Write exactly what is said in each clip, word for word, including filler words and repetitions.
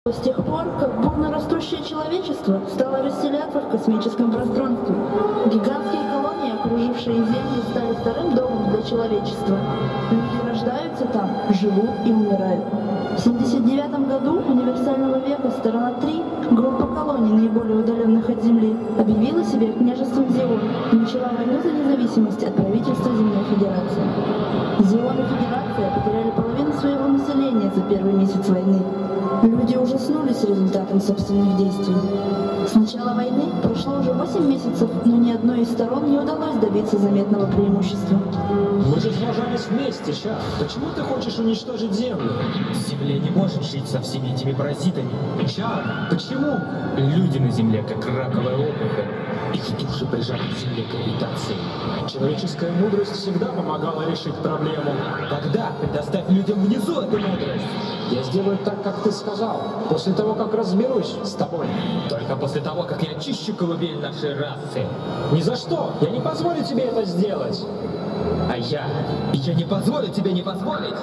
С тех пор, как бурно растущее человечество стало расселяться в космическом пространстве, гигантские колонии, окружившие Землю, стали вторым домом для человечества. Люди рождаются там, живут и умирают. В семьдесят девятом году универсального века сторона три, группа колоний, наиболее удаленных от Земли, объявила себя княжеством Зион и начала войну за независимость от правительства Земной Федерации. Зион и Федерация потеряли половину своего населения за первый месяц войны. Люди ужаснулись результатом собственных действий. С начала войны прошло уже восемь месяцев, но ни одной из сторон не удалось добиться заметного преимущества. Мы же сражались вместе, Ча. Почему ты хочешь уничтожить Землю? Земля не может жить со всеми этими паразитами. Ча, почему? Люди на Земле как раковая опухоль. Их души прижаты к Земле гравитацией. Человеческая мудрость всегда помогала решить проблему. Тогда предоставь людям внизу эту мудрость. Я сделаю так, как ты сказал, после того, как разберусь с тобой. Только после того, как я очищу колыбель нашей расы. Ни за что! Я не позволю тебе это сделать! А я... я не позволю тебе не позволить!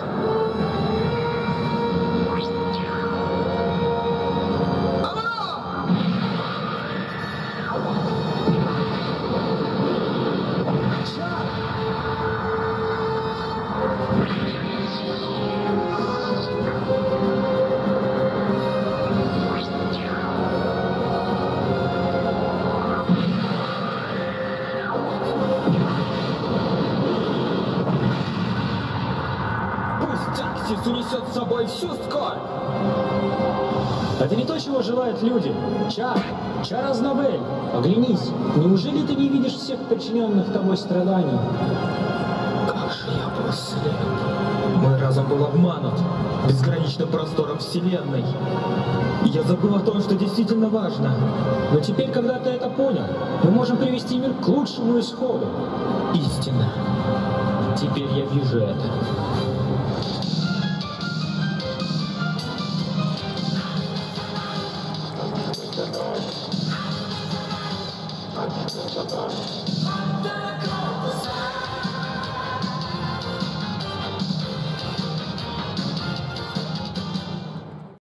Тактис унесет с собой всю скорбь. Это не то, чего желают люди. Ча, Ча Разнабель, оглянись. Неужели ты не видишь всех подчиненных тобой страданий? Как же я был слеп. Мой разум был обманут безграничным простором Вселенной. И я забыл о том, что действительно важно. Но теперь, когда ты это понял, мы можем привести мир к лучшему исходу. Истина. Теперь я вижу это.